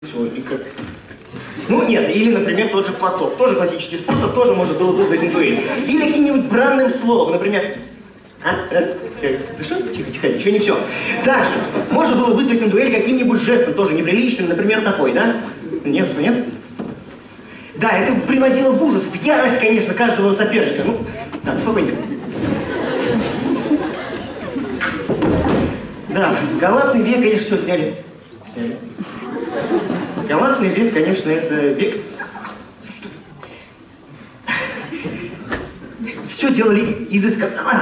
человека. Ну нет, или, например, тот же платок. Тоже классический способ, тоже может было вызвать на дуэль. Или каким-нибудь бранным словом, например... Хорошо? Тихо, тихо, еще не все. Также можно было вызвать на дуэль каким-нибудь жестом, тоже неприличным, например, такой, да? Нет, что нет? Да, это приводило в ужас, в ярость, конечно, каждого соперника. Ну, так, спокойненько. Да, галатный век, конечно, все сняли. Галатный век, конечно, это век... Все делали изысканно.